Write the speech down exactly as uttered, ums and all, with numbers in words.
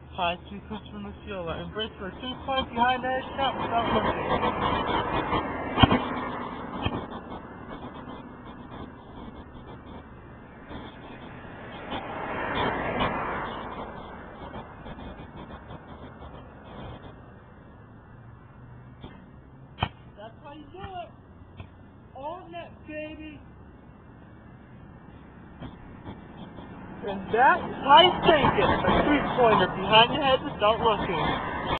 High two clips from nuciola. Embrace for a two point behind the head shot without looking. That's how you do it. On net, baby. And that is how you take it. A three-pointer behind your head without looking.